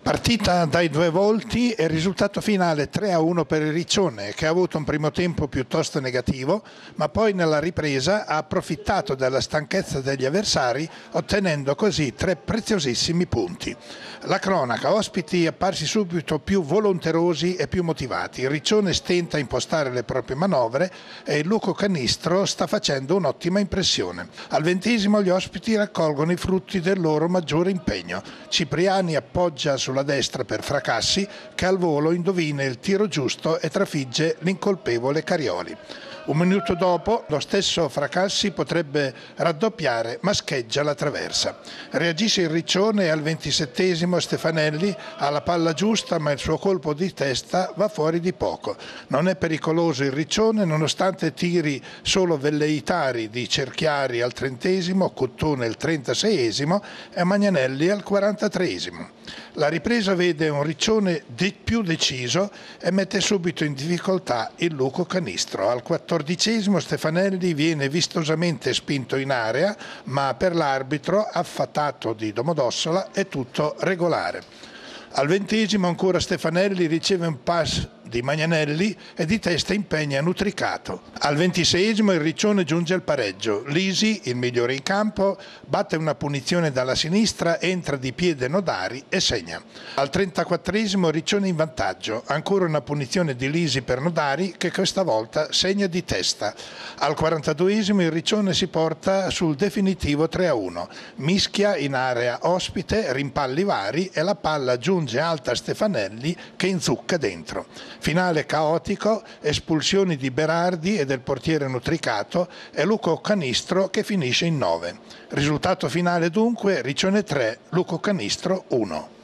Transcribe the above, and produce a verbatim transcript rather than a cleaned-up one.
Partita dai due volti e risultato finale tre a uno per il Riccione, che ha avuto un primo tempo piuttosto negativo, ma poi nella ripresa ha approfittato della stanchezza degli avversari, ottenendo così tre preziosissimi punti. La cronaca: ospiti apparsi subito più volonterosi e più motivati. Il Riccione stenta a impostare le proprie manovre e il Luco Canistro sta facendo un'ottima impressione. Al ventesimo gli ospiti raccolgono i frutti del loro maggiore impegno. Cipriani appoggia sulla destra per Fracassi, che al volo indovina il tiro giusto e trafigge l'incolpevole Carioli. Un minuto dopo lo stesso Fracassi potrebbe raddoppiare, ma scheggia la traversa. Reagisce il Riccione e al ventisettesimo Stefanelli ha la palla giusta, ma il suo colpo di testa va fuori di poco. Non è pericoloso il Riccione nonostante tiri solo velleitari di Cerchiari al trentesimo, Cottone al trentaseiesimo e Magnanelli al quarantatreesimo. La ripresa vede un Riccione più deciso e mette subito in difficoltà il Luco Canistro. Al quattordicesimo Stefanelli viene vistosamente spinto in area, ma per l'arbitro, affatato di Domodossola, è tutto regolare. Al ventesimo ancora Stefanelli riceve un pass di Magnanelli e di testa impegna Nutricato. Al ventiseiesimo il Riccione giunge al pareggio. Lisi, il migliore in campo, batte una punizione dalla sinistra, entra di piede Nodari e segna. Al trentaquattresimo il Riccione in vantaggio. Ancora una punizione di Lisi per Nodari, che questa volta segna di testa. Al quarantaduesimo il Riccione si porta sul definitivo tre a uno. Mischia in area ospite, rimpalli vari e la palla giunge alta a Stefanelli, che inzucca dentro. Finale caotico, espulsioni di Berardi e del portiere Nutricato e Luco Canistro che finisce in nove. Risultato finale dunque: Riccione tre, Luco Canistro uno.